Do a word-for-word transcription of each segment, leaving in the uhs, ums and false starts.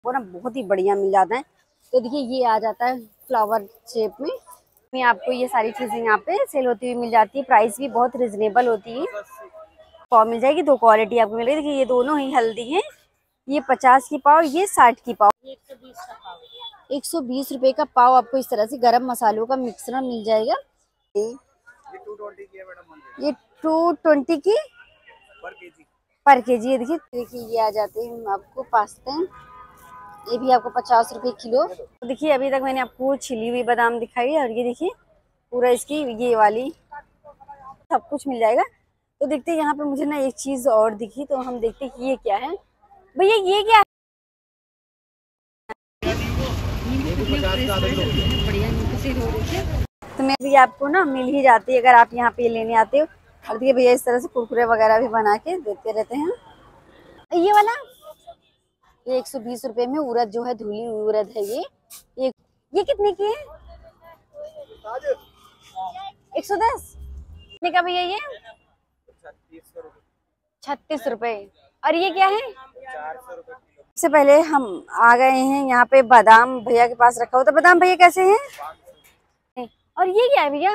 वो ना बहुत ही बढ़िया मिल जाता है। तो देखिए ये आ जाता है फ्लावर शेप में। में आपको ये सारी चीजें यहाँ पे सेल होती हुई मिल जाती है। प्राइस भी बहुत रिजनेबल होती है। पाव मिल जाएगी, दो क्वालिटी आपको मिल रही है। देखिए ये दोनों ही हल्दी है, ये पचास की पाव, ये साठ की पाव। एक सौ बीस रुपए का पाव आपको इस तरह से गरम मसालों का मिश्रण मिल जाएगा। ये टू ट्वेंटी की है मैडम, ये टू ट्वेंटी की पर केजी पर केजी है। देखिए देखिए ये आ जाते हैं आपको पास्ता, ये भी आपको पचास रुपए किलो। तो देखिए अभी तक मैंने आपको छिली हुई बादाम दिखाई है, और ये देखिए पूरा इसकी ये वाली सब कुछ मिल जाएगा। तो देखते हैं यहाँ पे मुझे ना एक चीज और दिखी, तो हम देखते हैं कि ये क्या है। भैया ये क्या है? तो मैं भी आपको ना मिल ही जाती है अगर आप यहाँ पे लेने आते हो। और देखिए भैया इस तरह से कुरकुरे वगैरह भी बना के देते रहते हैं। ये वाला ये एक सौ बीस रुपए में उड़द जो है, धुली उड़द है ये। ये ये कितने की है? एक सौ दस कितने का भैया? ये छत्तीस रुपए। और ये क्या है? सबसे पहले हम आ गए हैं यहाँ पे बादाम भैया के पास रखा हुआ था। बादाम भैया कैसे हैं? और ये क्या है भैया?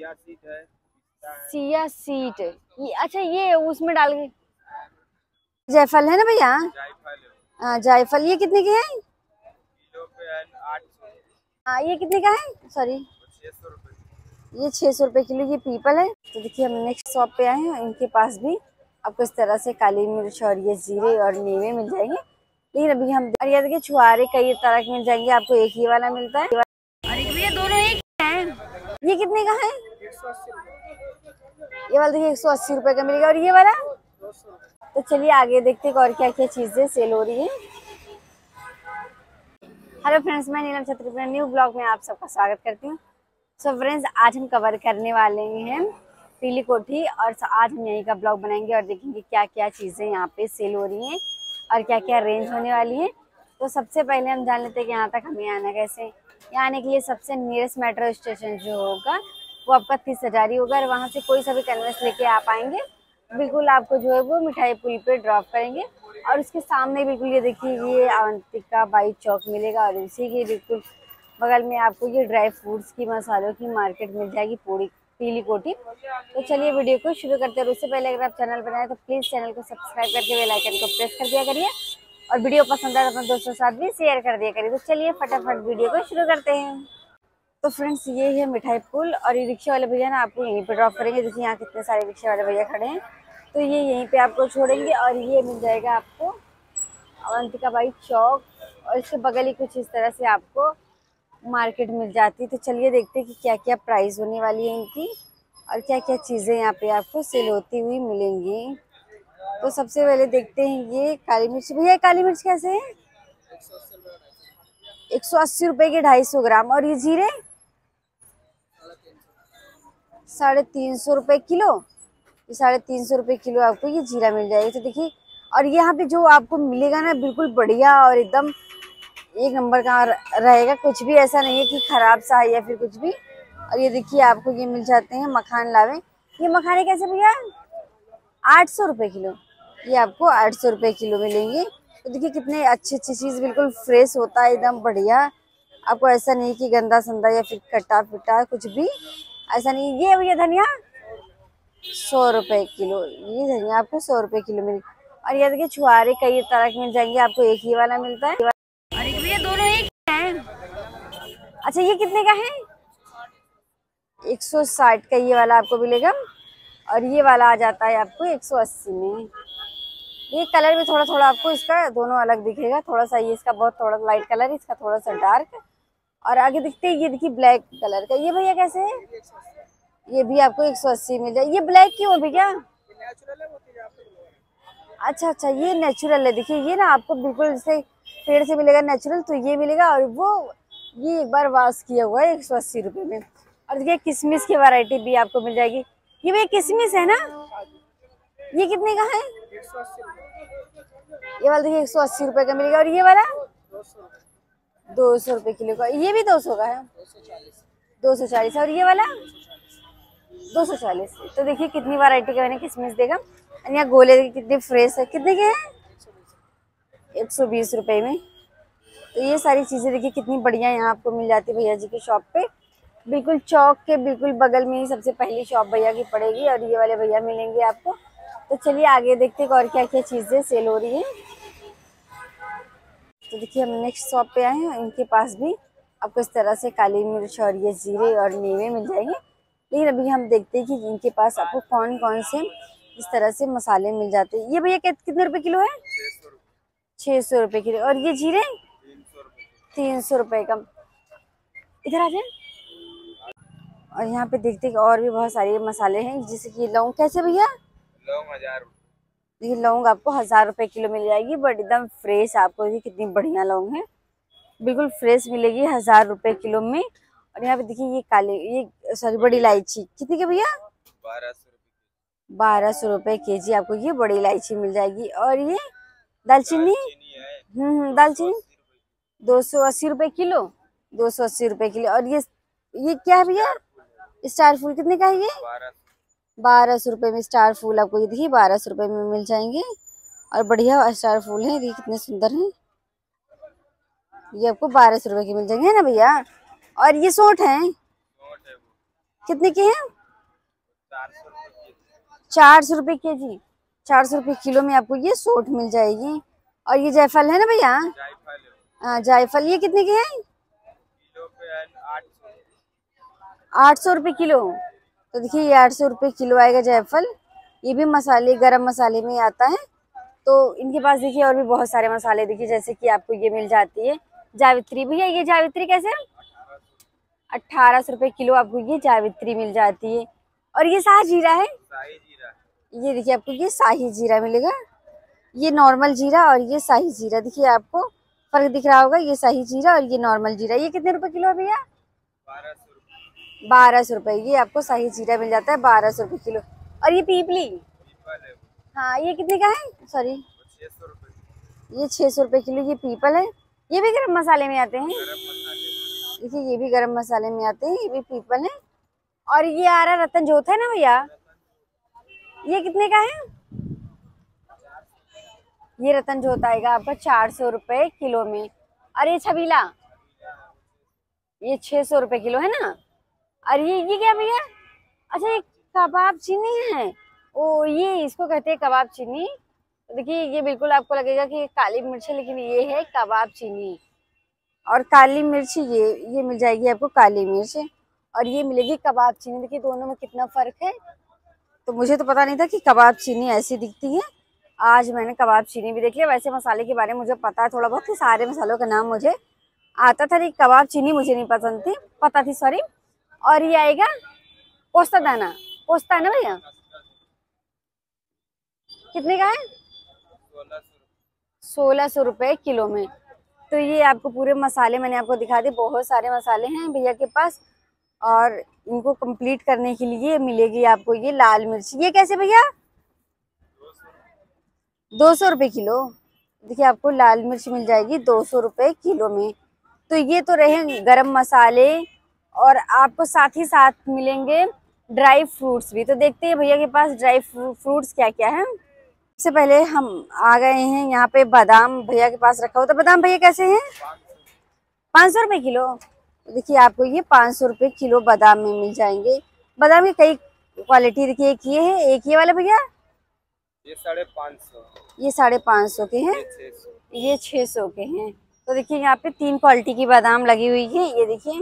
Chia seed. ये अच्छा ये उसमें डाल के जायफल है ना भैया? हाँ जायफल। ये कितने के है? हाँ ये कितने का है? सॉरी ये छह सौ रुपए किलो। ये पीपल है। तो देखिए हम नेक्स्ट शॉप पे आए हैं, इनके पास भी आपको इस तरह से काली मिर्च और ये जीरे और मेवे मिल जाएंगे। लेकिन अभी हम ये देखिए छुआरे कई तरह के मिल जाएंगे आपको। एक ही वाला मिलता है और एक भैया दोनों एक है। ये कितने का है? ये वाला देखिए एक सौ अस्सी रुपए का मिलेगा। और ये वाला? तो चलिए आगे देखते हैं और क्या क्या चीजें सेल हो रही है। हेलो फ्रेंड्स, मैं नीलम छत्री न्यू ब्लॉग में आप सबका स्वागत करती हूँ। सो फ्रेंड्स आज हम कवर करने वाले हैं पीली कोठी, और आज हम यहीं का ब्लॉग बनाएंगे और देखेंगे क्या क्या चीज़ें यहाँ पे सेल हो रही हैं और क्या क्या रेंज होने वाली है। तो सबसे पहले हम जान लेते हैं कि यहाँ तक हमें आना कैसे। यहाँ आने के लिए सबसे नियरेस्ट मेट्रो स्टेशन जो होगा वो आपका तीस हजारी होगा, और वहाँ से कोई सा भी कन्वेंस लेके आप आएंगे, बिल्कुल आपको जो है वो मिठाई पुल पे ड्रॉप करेंगे। और उसके सामने बिल्कुल ये देखिए ये अवंतिका बाई चौक मिलेगा, और उसी के बिल्कुल बगल में आपको ये ड्राई फ्रूट्स की मसालों की मार्केट मिल जाएगी पूरी पीली कोठी। तो चलिए वीडियो को शुरू करते हैं। उससे पहले अगर आप चैनल बनाए तो प्लीज़ चैनल को सब्सक्राइब करके बेल आइकन को प्रेस कर दिया करिए, और वीडियो पसंद आए तो अपने दोस्तों के साथ भी शेयर कर दिया करिए। तो चलिए फटाफट वीडियो को शुरू करते हैं। तो फ्रेंड्स ये है मिठाई पुल, और ये रिक्शा वाले भैया ना आपको यहीं पे ड्रॉप करेंगे। देखिए यहाँ कितने सारे रिक्शा वाले भैया खड़े हैं, तो ये यहीं पे आपको छोड़ेंगे। और ये मिल जाएगा आपको अवंतिका बाई चौक, और इसके बगल ही कुछ इस तरह से आपको मार्केट मिल जाती है। तो चलिए देखते हैं कि क्या क्या प्राइस होने वाली है इनकी, और क्या क्या चीज़ें यहाँ पे आपको सेल होती हुई मिलेंगी। तो सबसे पहले देखते हैं ये काली मिर्च। भैया काली मिर्च कैसे है? एक सौ अस्सी रुपए के ढाई सौ ग्राम। और ये जीरे साढ़े तीन सौ रुपए किलो। ये साढ़े तीन सौ रुपए किलो आपको ये जीरा मिल जाएगा। तो देखिए और यहाँ पे जो आपको मिलेगा ना बिल्कुल बढ़िया और एकदम एक नंबर का रहेगा, कुछ भी ऐसा नहीं है कि खराब सा है या फिर कुछ भी। और ये देखिए आपको ये मिल जाते हैं मखान लावे। ये मखाने कैसे भैया? आठ सौ रुपये किलो। ये आपको आठ सौ रुपये किलो मिलेंगे। तो देखिए कितने अच्छी अच्छी चीज़, बिल्कुल फ्रेश होता है एकदम बढ़िया। आपको ऐसा नहीं कि गंदा संदा या फिर कटा पिटा कुछ भी ऐसा नहीं। ये भैया धनिया सौ रुपये किलो। ये धनिया आपको सौ रुपये किलो मिले। और ये देखिए छुआरे कई तरह के मिल जाएंगे आपको, एक ही वाला मिलता है। और एक भैया दोनों एक है। अच्छा ये कितने का है? एक सौ साठ का ये वाला आपको मिलेगा, और ये वाला आ जाता है आपको एक सौ अस्सी में। ये कलर भी थोड़ा थोड़ा आपको इसका दोनों अलग दिखेगा, थोड़ा सा ये इसका बहुत थोड़ा लाइट कलर है, इसका थोड़ा सा डार्क। और आगे दिखते हैं ये देखिए ब्लैक कलर का। ये भैया कैसे है? ये भी आपको एक सौ अस्सी मिल जाए। ये ब्लैक क्यों है भैया? अच्छा अच्छा ये नेचुरल है। देखिए ये ना आपको बिल्कुल जैसे पेड़ से मिलेगा नेचुरल, तो ये मिलेगा। और वो ये एक बार वाश किया हुआ है एक सौ अस्सी रुपये में। और देखिए किशमिश की वैरायटी भी आपको मिल जाएगी। ये भैया किशमिश है ना? ये कितने का है? ये वाला देखिए एक सौ अस्सी रुपये का मिलेगा। और ये वाला दो सौ रुपये किलो का। ये भी दो सौ का है, दो सौ चालीस। और ये वाला दो सौ चालीस। तो देखिए कितनी वैरायटी का मैंने किशमिश देगा। यहाँ गोले कितने फ्रेश है, कितने के हैं? एक सौ बीस रुपये में। तो ये सारी चीज़ें देखिए कितनी बढ़िया यहाँ आपको मिल जाती है भैया जी की शॉप पे। बिल्कुल चौक के बिल्कुल बगल में ही सबसे पहली शॉप भैया की पड़ेगी और ये वाले भैया मिलेंगे आपको। तो चलिए आगे देखते हैं और क्या क्या चीज़ें सेल हो रही है। तो देखिए हम नेक्स्ट शॉप पे आए हैं, इनके पास भी आपको इस तरह से काली मिर्च और ये जीरे और मेवे मिल जाएंगे। लेकिन अभी हम देखते हैं कि इनके पास आपको कौन कौन से इस तरह से मसाले मिल जाते हैं। ये भैया कितने रुपए किलो है? छः सौ रुपये किलो। और ये जीरे तीन सौ रुपये का। इधर आ जाए। और यहाँ पे देखते हैं और भी बहुत सारे मसाले हैं, जैसे कि लौंग कैसे भैया? लौंग हजार। ये लौंग आपको हजार रुपए किलो मिल जाएगी, बट एकदम फ्रेश। आपको ये कितनी बढ़िया लौंग है, बिल्कुल फ्रेश मिलेगी हजार रुपए किलो में। और यहाँ पे देखिए ये काले ये सॉरी बड़ी इलायची कितनी के भैया? बारह सौ रुपये। बारह सौ रुपये के जी आपको ये बड़ी इलायची मिल जाएगी। और ये दालचीनी, हम्म हम्म दालचीनी दो सौ अस्सी रुपये किलो। दो सौ अस्सी रुपये किलो। और ये ये क्या है भैया? स्टार फूल कितने का है ये? बारह सौ रुपये में स्टार फूल आपको ये देखिए बारह सौ रुपये में मिल जाएंगे। और बढ़िया स्टार फूल है, देखिए कितने सुंदर हैं। ये आपको बारह सौ रुपये के मिल जाएंगे, है ना भैया? और ये सोट हैं कितने के हैं? चार सौ रुपये के जी। चार सौ रुपये किलो में आपको ये सोट मिल जाएगी। और ये जायफल है ना भैया? हाँ जायफल, ये कितने के हैं? आठ सौ रुपये किलो। तो देखिए ये आठ सौ रुपये किलो आएगा जायफल। ये भी मसाले गरम मसाले में आता है। तो इनके पास देखिए और भी बहुत सारे मसाले देखिए, जैसे कि आपको ये मिल जाती है जावित्री। भैया ये जावित्री कैसे? अट्ठारह सौ रुपये किलो आपको ये जावित्री मिल जाती है। और ये शाही जीरा है, ये देखिए आपको ये शाही जीरा मिलेगा। ये नॉर्मल जीरा और ये शाही जीरा, देखिए आपको फर्क दिख रहा होगा। ये शाही जीरा और ये नॉर्मल जीरा, ये कितने रुपए किलो है भैया? बारह सौ रुपये। ये आपको शाही जीरा मिल जाता है बारह सौ रुपये किलो। और ये पीपली, हाँ ये कितने का है? सॉरी ये छः सौ रुपये किलो। ये पीपल है, ये भी गरम मसाले में आते हैं। देखिए ये भी गरम मसाले में आते हैं, ये भी पीपल है। और ये आ रहा रतन जोत है ना भैया, ये कितने का है? ये रतन जोत आएगा आपका चार सौ रुपये किलो में। और ये छबीला, ये छः सौ रुपये किलो है ना। और ये ये क्या भैया? अच्छा ये कबाब चीनी है। ओ ये इसको कहते हैं कबाब चीनी। तो देखिए ये बिल्कुल आपको लगेगा कि काली मिर्च है, लेकिन ये है कबाब चीनी। और काली मिर्च ये ये मिल जाएगी आपको काली मिर्च, और ये मिलेगी कबाब चीनी। देखिए दोनों में कितना फ़र्क है। तो मुझे तो पता नहीं था कि कबाब चीनी ऐसी दिखती है, आज मैंने कबाब चीनी भी देख लिया। वैसे मसाले के बारे में मुझे पता है थोड़ा बहुत, कि सारे मसालों का नाम मुझे आता था, लेकिन कबाब चीनी मुझे नहीं पसंद थी पता थी सॉरी। और ये आएगा पोस्ता दाना, पोस्ता है ना भैया, कितने का है? सोलह सौ रुपये किलो में। तो ये आपको पूरे मसाले मैंने आपको दिखा दिए, बहुत सारे मसाले हैं भैया के पास। और इनको कंप्लीट करने के लिए मिलेगी आपको ये लाल मिर्च। ये कैसे भैया? दो सौ रुपये किलो। देखिए आपको लाल मिर्च मिल जाएगी दो सौ रुपये किलो में। तो ये तो रहे गरम मसाले, और आपको साथ ही साथ मिलेंगे ड्राई फ्रूट्स भी। तो देखते हैं भैया के पास ड्राई फ्रूट्स क्या क्या है। सबसे पहले हम आ गए हैं यहाँ पे, बादाम भैया के पास रखा हुआ। तो बादाम भैया कैसे हैं? पाँच सौ रुपये किलो। तो देखिए आपको ये पाँच सौ रुपये किलो बादाम में मिल जाएंगे। बादाम की कई क्वालिटी देखिए, एक ये है, एक ये वाला भैया ये साढ़े पाँच सौ, ये साढ़े पाँच सौ के हैं, ये छः सौ के हैं। तो देखिए यहाँ पे तीन क्वालिटी की बादाम लगी हुई है। ये देखिए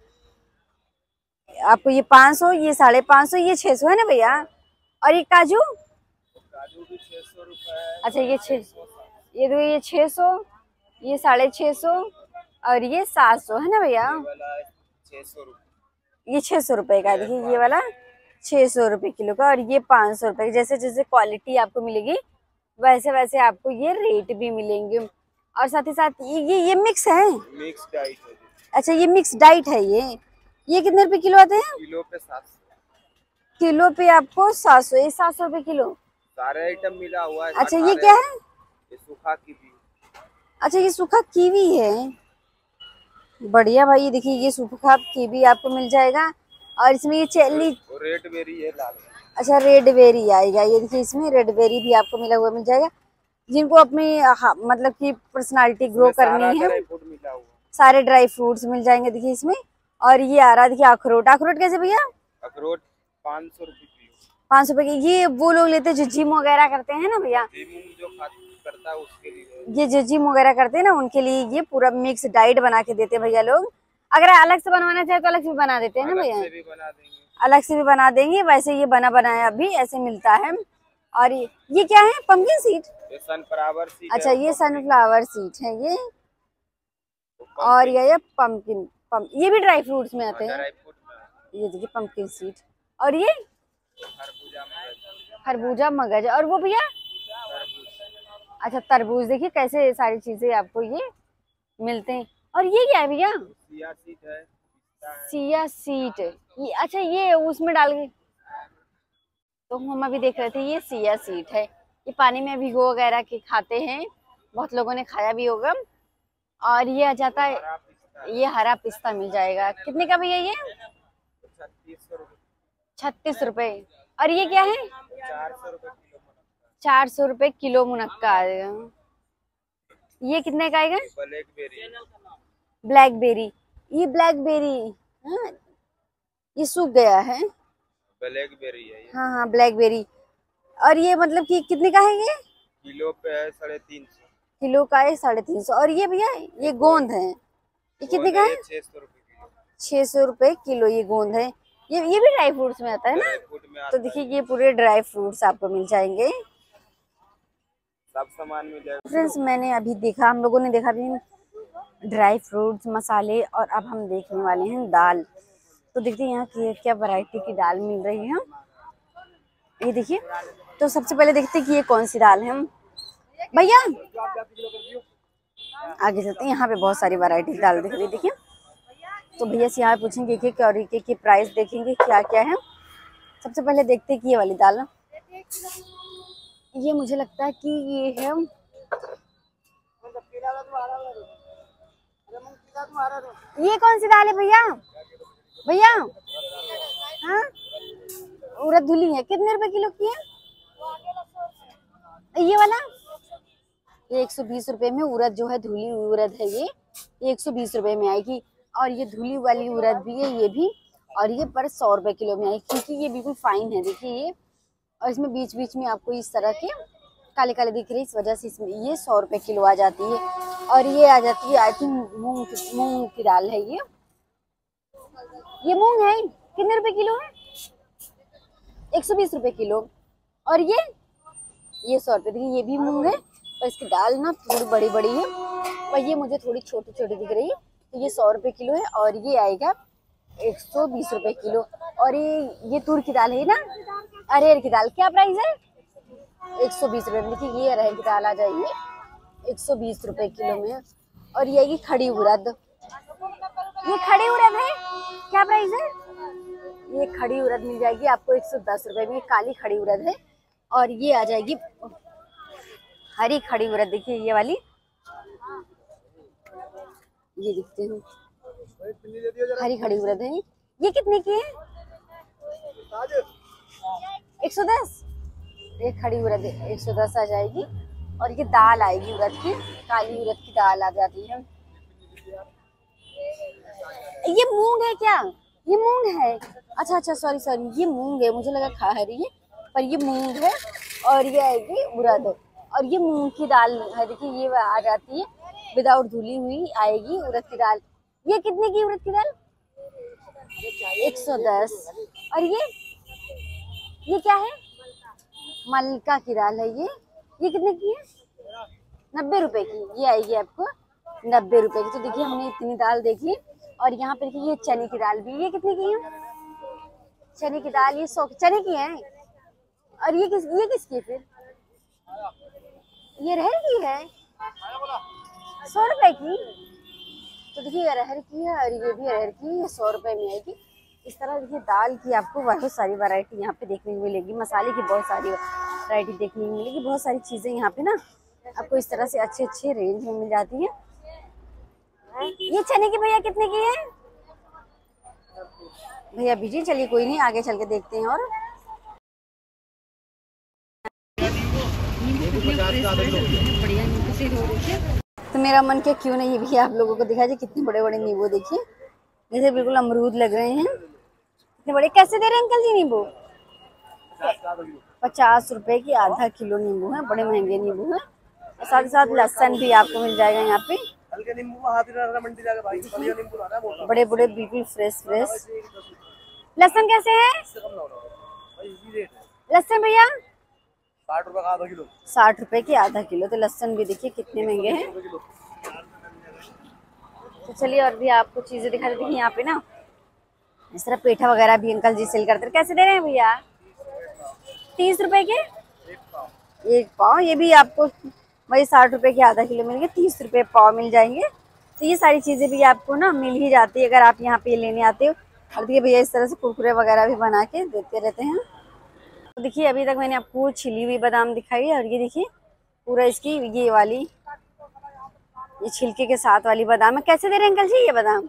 आपको ये पाँच सौ, ये साढ़े पाँच सौ, ये छः सौ है ना भैया। और ये काजू, काजू भी छः सौ रुपये। अच्छा ये छः, ये दो ये छः सौ, ये साढ़े छः सौ, और ये सात सौ है ना भैया। छः सौ ये छः सौ रुपये का, देखिए ये वाला छः सौ रुपये किलो का। और ये पाँच सौ रुपये। जैसे जैसे क्वालिटी आपको मिलेगी वैसे वैसे आपको ये रेट भी मिलेंगे। और साथ ही साथ ये ये, ये मिक्स है, मिक्स डाइट है। अच्छा ये मिक्स डाइट है। ये ये कितने रुपए किलो आते हैं? किलो पे सात सौ। किलो पे आपको सात सौ, ये सात सौ रुपये किलो सारे आइटम मिला हुआ है। अच्छा ये क्या है? ये सूखा कीवी। अच्छा ये सूखा कीवी है, बढ़िया भाई। देखिए ये सूखा कीवी आपको मिल जाएगा। और इसमें ये चेली, रेड बेरी है लाल। अच्छा रेड बेरी आएगा। ये देखिए इसमें रेड बेरी भी आपको मिला हुआ मिल जाएगा। जिनको अपनी हाँ, मतलब कि पर्सनालिटी ग्रो करनी है, सारे ड्राई फ्रूट्स मिल जाएंगे देखिए इसमें। और ये आ रहा है देखिए अखरोट। अखरोट कैसे भैया? अखरोट पाँच सौ रुपये किलो। पाँच सौ रुपए की। ये वो लोग लेते हैं जो जिम वगैरह करते हैं ना भैया, जो करता है उसके लिए। ये जो जिम वगैरह करते हैं ना उनके लिए ये पूरा मिक्स डाइट बना के देते हैं भैया लोग। अगर अलग से बनवाना चाहे तो अलग से भी बना देते हैं ना भैया, अलग से भी बना देंगे। अलग से भी बना देंगे। वैसे ये बना बनाया भी ऐसे मिलता है। और ये, ये क्या है? Pumpkin seed. ये सनफ्लावर सीड। अच्छा ये सनफ्लावर सीड है ये। और ये ये पंपकिन पम, ये भी ड्राई फ्रूट्स में आते हैं। ये देखिए पंपकिन सीड। और ये खरबूजा मगज। और वो भैया अच्छा तरबूज। देखिए कैसे सारी चीजें आपको ये मिलते हैं। और ये क्या है भैया? सिया सीड है। Chia seed. ये अच्छा ये उसमें डाल के तो हम अभी देख रहे थे ये सिया सीड है। ये पानी में भिगो वगैरह के खाते हैं, बहुत लोगों ने खाया भी होगा। और ये आ जाता है, ये हरा पिस्ता मिल जाएगा। कितने का भैया ये? छत्तीस रुपए। और ये क्या है? चार सौ रुपए किलो मुनक्का आएगा। ये कितने का आएगा? ब्लैकबेरी। ब्लैकबेरी। ये ब्लैकबेरी हाँ, ये सूख गया है। ब्लैकबेरी है ये। हाँ हाँ ब्लैकबेरी। और ये मतलब कि कितने का है ये? किलो पे है साढ़े तीन सौ। किलो का है साढ़े तीन सौ। और ये भैया ये गोंद है, ये कितने का है? छह सौ रुपए किलो। छह सौ रुपए किलो ये गोंद है। ये ये भी ड्राई फ्रूट्स में आता है ना? तो देखिए ये पूरे ड्राई फ्रूट्स आपको मिल जाएंगे, सब सामान मिल जाएगा। फ्रेंड्स मैंने अभी देखा, हम लोगों ने देखा भी ड्राई फ्रूट्स मसाले। और अब हम देखने वाले हैं दाल। तो देखते हैं यहाँ की क्या वैरायटी की दाल मिल रही है। ये देखिए, तो सबसे पहले देखते हैं कि ये कौन सी दाल है भैया। आगे चलते हैं, यहाँ पे बहुत सारी वैरायटी की दाल दिख रही है। देखिए तो भैया से यहाँ पूछेंगे कि क्या और के की प्राइस देखेंगे क्या क्या है। सबसे पहले देखते हैं कि ये वाली दाल, ये मुझे लगता है कि ये है ये कौन सी दाल है भैया? भैया हाँ उड़द धुली है, कितने रुपए किलो की है? ये वाला ये एक सौ बीस रुपए में उड़द जो है, धुली उड़द है ये ये एक सौ बीस रुपए में आएगी। और ये धुली वाली उड़द भी है ये भी, और ये पर सौ रुपए किलो में आएगी, क्योंकि ये बिल्कुल फाइन है देखिए ये। और इसमें बीच बीच में आपको इस तरह के काले काले दिख रही है, इस वजह से इसमें ये सौ रुपए किलो आ जाती है। और ये आ जाती है आई थिंक मूंग की मूंग की दाल है ये ये मूंग है। कितने रुपए किलो है? एक सौ बीस रुपए किलो। और ये ये सौ रुपए। देखिए ये भी मूंग है, पर इसकी दाल ना थोड़ी बड़ी बड़ी है, और ये मुझे थोड़ी छोटी छोटी दिख रही है। तो ये सौ रुपए किलो है, और ये आएगा एक सौ बीस रुपए किलो। और ये ये तूर की दाल है ना, अरहर की दाल, क्या प्राइस है? एक सौ बीस रुपए में। देखिए ये अरहर की दाल आ जाएगी एक सौ बीस रुपए किलो में। और ये आएगी खड़ी उड़द, ये खड़ी उड़द है, क्या प्राइस है? ये खड़ी उड़द मिल जाएगी आपको एक सौ दस रुपए में, काली खड़ी उड़द है। और ये आ जाएगी हरी खड़ी उड़द, देखिए ये वाली, ये दिखते हैं हरी खड़ी उड़द है। ये कितने की है? एक सौ दस। एक खड़ी उड़द एक सौ दस आ जाएगी। और ये दाल आएगी उड़द की, काली उड़द की दाल आ जाती है। ये मूंग है क्या? ये मूंग है, अच्छा अच्छा सॉरी सॉरी ये मूंग है, मुझे लगा खा रही है, पर ये मूंग है। और ये आएगी उड़द, और ये मूंग की दाल है। देखिए ये आ जाती है विदाउट धुली हुई आएगी उड़द की दाल। ये कितने की उड़द की दाल? एक सौ दस। और ये ये क्या है? मलका की दाल है ये ये कितने की है? नब्बे रुपए की। ये आएगी आपको नब्बे रुपए की। तो देखिए हमने इतनी दाल देखी। और यहाँ पे देखिए ये चने की दाल भी, ये कितने की है? चने की दाल ये सौ चने की है। और ये किस ये किसकी है फिर? ये अरहर की है, सौ रुपए की। तो देखिए अरहर की है, और ये भी अरहर की, ये सौ रुपए में आएगी। इस तरह देखिए दाल की आपको बहुत सारी वैरायटी यहाँ पे देखने को मिलेगी, मसाले की बहुत सारी वैरायटी देखने को मिलेगी। बहुत सारी चीजें यहाँ पे ना आपको इस तरह से अच्छे अच्छे रेंज में मिल जाती है। ये चने की भैया कितने की है? भैया बीजी, चलिए कोई नहीं, आगे चल के देखते हैं। और तो मेरा मन क्या क्यों नहीं भी आप लोगों को दिखा जाए। कितने बड़े बड़े नींबू देखिए, जैसे बिल्कुल अमरूद लग रहे हैं। कितने बड़े, कैसे दे रहे हैं अंकल जी नींबू? पचास रुपए की आधा किलो नींबू है, बड़े महंगे नींबू है। और साथ ही साथ लहसन भी आपको मिल जाएगा यहाँ पे। बड़े बड़े बिल्कुल फ्रेश फ्रेश। लहसन कैसे है लहसन भैया? साठ रुपए का आधा किलो। साठ रुपए की आधा किलो। तो लहसन भी देखिए कितने महंगे हैं। तो चलिए और भी आपको चीजें दिखा देती हैं। यहाँ पे ना इस तरह पेठा वगैरह भी अंकल जी सेल करते हैं। कैसे दे रहे हैं भैया? तीस रुपए के एक पाव। ये भी आपको वही साठ रुपए के आधा किलो मिलेंगे, तीस रुपए पाव मिल जाएंगे। तो ये सारी चीजें भी आपको ना मिल ही जाती है अगर आप यहाँ पे लेने आते हो। और देखिए भैया इस तरह से कुरकुरे वगैरह भी बना के देते रहते हैं। तो देखिए अभी तक मैंने आपको छिली हुई बादाम दिखाई है, और ये देखिए पूरा इसकी ये वाली ये छिलके के साथ वाली बादाम है। कैसे दे रहे हैं अंकल जी ये बादाम?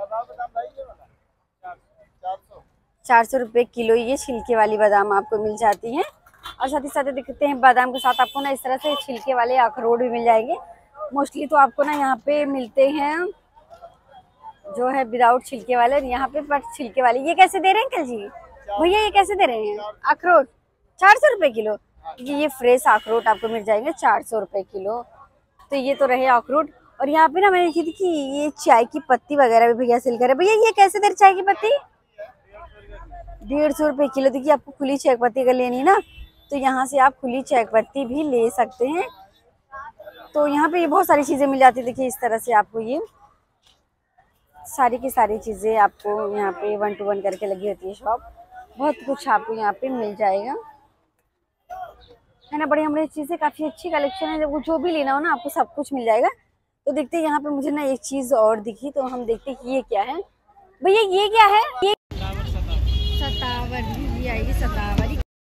चार सौ रुपये किलो ये छिलके वाली बादाम आपको मिल जाती है। और साथ ही साथ दिखते हैं बादाम के साथ आपको ना इस तरह से छिलके वाले अखरोट भी मिल जाएंगे। मोस्टली तो आपको ना यहाँ पे मिलते हैं जो है विदाउट छिलके वाले, यहाँ पे पर छिलके वाले। ये कैसे दे रहे हैं अंकल जी? भैया ये कैसे दे रहे हैं अखरोट? चार सौ रुपये किलो। ये फ्रेश अखरोट आपको मिल जाएंगे चार सौ रुपये किलो। तो ये तो रहे अखरोट। और यहाँ पे ना मैंने देखी थी कि ये चाय की पत्ती वगैरह भी भैया सेल कर रहे हैं। भैया ये कैसे दे रहे चाय की पत्ती? डेढ़ सौ रुपये किलो। देखिए आपको खुली चाय पत्ती अगर लेनी ना तो यहाँ से आप खुली चाय पत्ती भी ले सकते हैं। तो यहाँ पे ये बहुत सारी चीज़ें मिल जाती है। देखिए इस तरह से आपको ये सारी की सारी चीज़ें आपको यहाँ पे वन टू वन करके लगी होती है शॉप। बहुत कुछ आपको यहाँ पे मिल जाएगा, है ना। बड़ी हमारी चीज़ें काफ़ी अच्छी कलेक्शन है। जब जो भी लेना हो ना आपको सब कुछ मिल जाएगा। तो देखते हैं यहाँ पे मुझे ना एक चीज़ और दिखी, तो हम देखते हैं कि ये क्या है। भैया ये क्या है? ये सतावर आएगी, सतावर।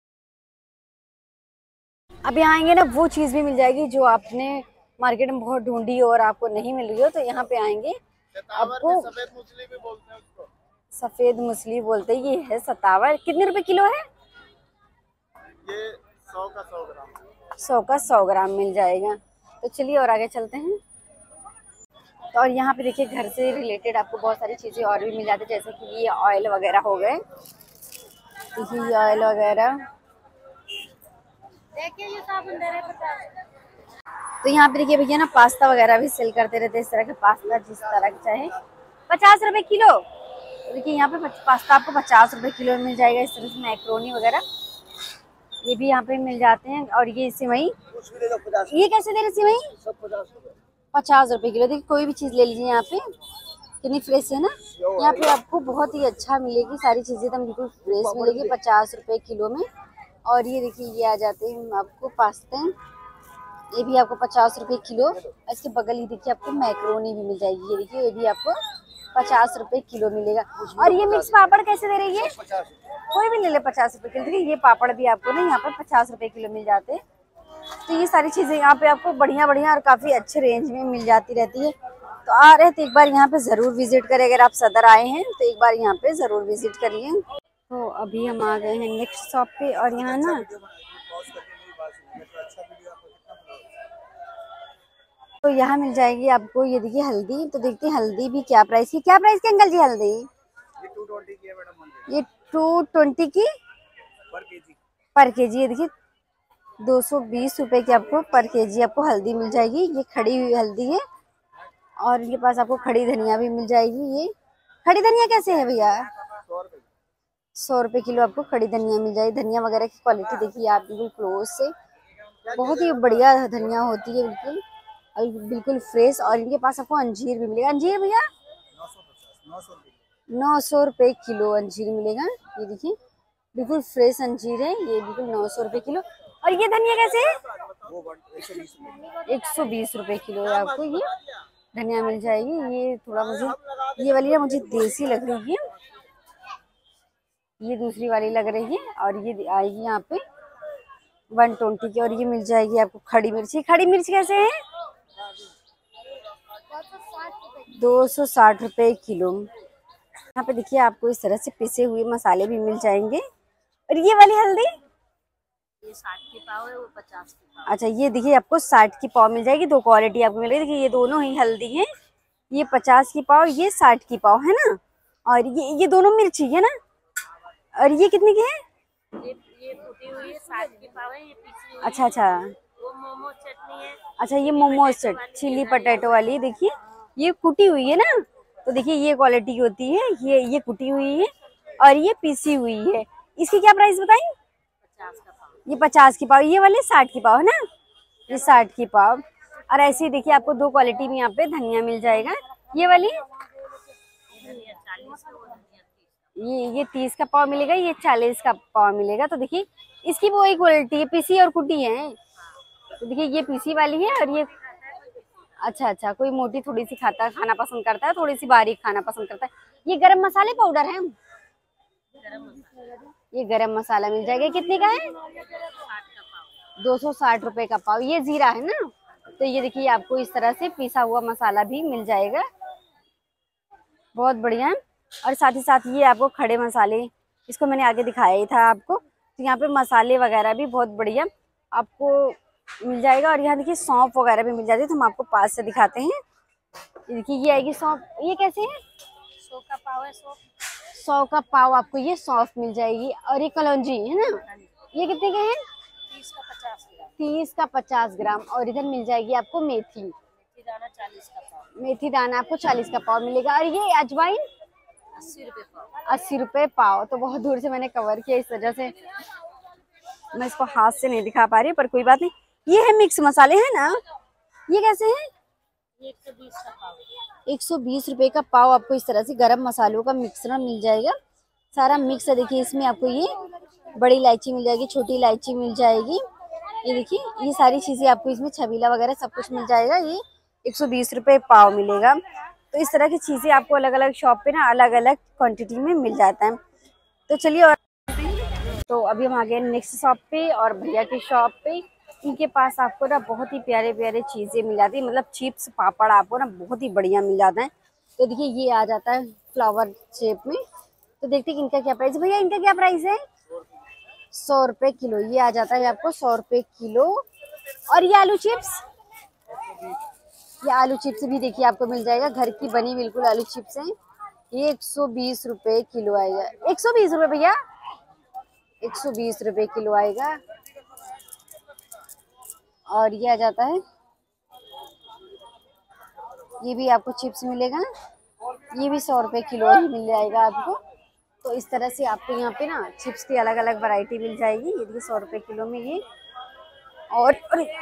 अब यहाँ आएंगे ना वो चीज़ भी मिल जाएगी जो आपने मार्केट में बहुत ढूंढी हो और आपको नहीं मिल रही हो। तो यहाँ पे आएंगे आपको सफेद मूसली भी बोलते हैं उसको। सफेद मूसली बोलते हैं। ये है सतावर। कितने रुपए किलो है ये? सौ का सौ ग्राम। सौ का सौ ग्राम मिल जाएगा। तो चलिए और आगे चलते हैं। तो और यहाँ पे देखिए घर से रिलेटेड आपको बहुत सारी चीज़ें और भी मिल जाती है, जैसे कि ये ऑयल वगैरह हो गए। देखिए ये ऑयल वगैरह देखिए ये साबुन दे रहे हैं। तो यहाँ पे देखिए भैया ना पास्ता वगैरह भी सेल करते रहते हैं। इस तरह के पास्ता जिस तरह का चाहे पचास रुपए किलो। तो देखिए यहाँ पे पास्ता आपको पचास रुपए किलो में मिल जाएगा। इस तरह से मैक्रोनी वगैरह ये भी यहाँ पे मिल जाते हैं। और ये सिवई ये कैसे दे रहे सिवई? पचास रुपए किलो। देखिए कोई भी चीज़ ले लीजिए यहाँ पे कितनी फ्रेश है ना। यहाँ पे आपको बहुत ही अच्छा मिलेगी, सारी चीज़ें एकदम बिल्कुल फ्रेश मिलेगी पचास रुपए किलो में। और ये देखिए ये आ जाते हैं आपको पास्ते, ये भी आपको पचास रुपए किलो। इसके बगल ही देखिए आपको मैक्रोनी भी मिल जाएगी। ये देखिए ये भी आपको पचास रुपए किलो मिलेगा। और ये मिक्स पापड़ कैसे दे रही है? कोई भी ले ले पचास रुपए किलो। देखिए ये पापड़ भी आपको ना यहाँ पर पचास रुपए किलो मिल जाते हैं। तो ये सारी चीज़ें यहाँ पे आपको बढ़िया बढ़िया और काफ़ी अच्छे रेंज में मिल जाती रहती है। तो आ रहे तो एक बार यहाँ पे ज़रूर विजिट करें। अगर आप सदर आए हैं तो एक बार यहाँ पे ज़रूर विजिट करिए। तो अभी हम आ गए हैं नेक्स्ट शॉप पे, और यहाँ ना तो यहाँ मिल जाएगी आपको ये देखिए हल्दी। तो देखते हैं हल्दी भी क्या प्राइस की। क्या प्राइस की अंकल जी हल्दी? ये टू ट्वेंटी की है मैडम। ये टू ट्वेंटी की पर केजी। पर केजी। ये देखिए दो सौ बीस रुपए की आपको पर केजी आपको हल्दी मिल जाएगी। ये खड़ी हुई हल्दी है। और इनके पास आपको खड़ी धनिया भी मिल जाएगी। ये खड़ी धनिया कैसे है भैया? सौ रुपए किलो आपको खड़ी धनिया मिल जाएगी। धनिया वगैरह की क्वालिटी देखिए आप बिल्कुल क्लोज से, बहुत ही बढ़िया धनिया होती है बिल्कुल और बिल्कुल फ्रेश। और इनके पास आपको अंजीर भी मिलेगा। अंजीर भैया नौ सौ रुपये किलो अंजीर मिलेगा। ये देखिए बिल्कुल फ्रेश अंजीर है, ये बिल्कुल नौ सौ रुपये किलो। और ये धनिया कैसे है? एक सौ बीस रुपये किलो आपको ये धनिया मिल जाएगी। ये थोड़ा मुझे ये वाली ना मुझे देसी लग रही है, ये दूसरी वाली लग रही है। और ये आएगी यहाँ पे वन ट्वेंटी की। और ये मिल जाएगी आपको खड़ी मिर्ची। खड़ी मिर्च कैसे है? दो सौ साठ रुपये किलो। यहाँ पे देखिए आपको इस तरह से पिसे हुए मसाले भी मिल जाएंगे। और ये वाली हल्दी ये साठ की पाव है, वो पचास की पाव। अच्छा ये देखिए आपको साठ की पाव मिल जाएगी, दो क्वालिटी आपको मिलेगी। देखिए ये दोनों ही हल्दी है, ये पचास की पाव, ये साठ की पाव है ना। और ये ये दोनों मिर्ची है ना। और ये कितने की है? ये ये कुटी हुई है साठ की पाव है, ये पिसी हुई अच्छा अच्छा है। वो मोमो चटनी है। अच्छा ये मोमोज चट चिली पटेटो वाली देखिए, ये कुटी हुई है ना। तो देखिए ये क्वालिटी की होती है, ये ये कुटी हुई है और ये पीसी हुई है। इसकी क्या प्राइस बताई? पचास का पाव। ये पचास की पाव, ये वाले साठ की पाव है ना, ये साठ की पाव। और ऐसे ही देखिए आपको दो क्वालिटी में यहाँ पे धनिया मिल जाएगा। ये वाली धनिया चालीस का, वो धनिया तीस ये ये तीस का पाव मिलेगा, ये चालीस का पाव मिलेगा। तो देखिए इसकी वो एक क्वालिटी है, पीसी और कुटी है। तो देखिए ये पीसी वाली है और ये अच्छा अच्छा कोई मोटी थोड़ी सी खाता खाना पसंद करता है, थोड़ी सी बारीक खाना पसंद करता है। ये गरम मसाले पाउडर है, गरम मसाला ये गरम मसाला मिल जाएगा। कितने का है? साठ का पाव। दो सौ साठ रुपए का पाव। ये जीरा है ना। तो ये देखिए आपको इस तरह से पिसा हुआ मसाला भी मिल जाएगा, बहुत बढ़िया है। और साथ ही साथ ये आपको खड़े मसाले, इसको मैंने आगे दिखाया ही था आपको। तो यहाँ पे मसाले वगैरह भी बहुत बढ़िया आपको मिल जाएगा। और यहाँ देखिए सौंफ वगैरह भी मिल जाती है, तो हम आपको पास से दिखाते हैं। ये देखिए ये आएगी सौंफ, ये कैसे है? सौ का पाव है, सौ सौ का पाव आपको ये सौंफ मिल जाएगी। और ये कलौंजी है ना, ये कितने के हैं? तीस का पचास ग्राम। तीस का पचास ग्राम। और इधर मिल जाएगी आपको मेथी, मेथी दाना चालीस का पाव। मेथी दाना आपको चालीस का पाव मिलेगा। और ये अजवाइन अस्सी रुपए पाव। अस्सी रुपए पाव। तो बहुत दूर से मैंने कवर किया, इस वजह से मैं इसको हाथ से नहीं दिखा पा रही, पर कोई बात नहीं। ये है मिक्स मसाले है ना, ये कैसे है? एक सौ बीस का पाव। एक सौ बीस रुपए का पाव आपको इस तरह से गरम मसालों का मिक्सर मिल जाएगा, सारा मिक्स है। देखिए इसमें आपको ये बड़ी इलायची मिल जाएगी, छोटी इलायची मिल जाएगी। ये देखिए ये सारी चीजें आपको इसमें, छबीला वगैरह सब कुछ मिल जाएगा। ये एक सौ बीस रुपए पाव मिलेगा। तो इस तरह की चीजें आपको अलग अलग शॉप पे ना अलग अलग क्वांटिटी में मिल जाता है। तो चलिए, और तो अभी हम आ गए नेक्स्ट शॉप पे, और भैया की शॉप पे। इनके पास आपको ना बहुत ही प्यारे प्यारे चीजें मिल जाती है, मतलब चिप्स पापड़ आपको ना बहुत ही बढ़िया मिल जाता है। तो देखिए ये आ जाता है फ्लावर शेप में। तो देखते हैं कि इनका क्या प्राइस है। भैया इनका क्या प्राइस है? सौ रुपए किलो। ये आ जाता है आपको सौ रुपए किलो। और ये आलू चिप्स, ये आलू चिप्स भी देखिए आपको मिल जाएगा, घर की बनी बिल्कुल आलू चिप्स हैं। ये एक सौ बीस रुपए किलो आएगा। एक सौ बीस रुपए भैया, एक सौ बीस रुपए किलो आएगा। और ये आ जाता है, ये भी आपको चिप्स मिलेगा, ये भी सौ रुपए किलो ही मिल जाएगा आपको। तो इस तरह से आपको यहाँ पे ना चिप्स की अलग अलग वैरायटी मिल जाएगी। ये देखिए सौ रुपए किलो में ये। और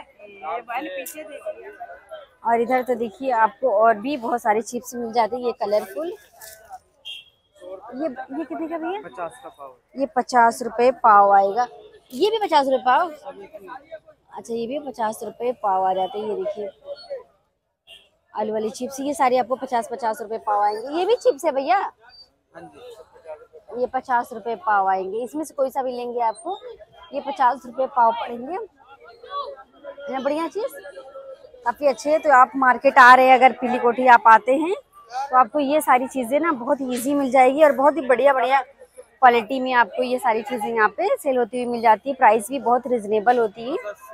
और इधर तो देखिए आपको और भी बहुत सारी चिप्स मिल जाती है, ये कलरफुल। ये ये कितने का भैया? पचास का पाव। ये पचास रुपए पाव आएगा। ये भी पचास रुपए पाव। अच्छा ये भी पचास रुपए पाव आ जाते हैं। ये देखिए आलू वाली चिप्स, ये सारी आपको पचास पचास रुपए पाव आएंगे। ये भी चिप्स है भैया, ये पचास रुपए पाव आएंगे। इसमें से कोई सा भी लेंगे आपको ये पचास रुपए पाव पड़ेंगे। है बढ़िया चीज, काफी अच्छे है। तो आप मार्केट आ रहे हैं, अगर पीली कोठी आप आते हैं, तो आपको ये सारी चीजें ना बहुत इजी मिल जाएगी, और बहुत ही बढ़िया बढ़िया क्वालिटी में आपको ये सारी चीजें यहाँ पे सेल होती हुई मिल जाती है। प्राइस भी बहुत रिजनेबल होती है।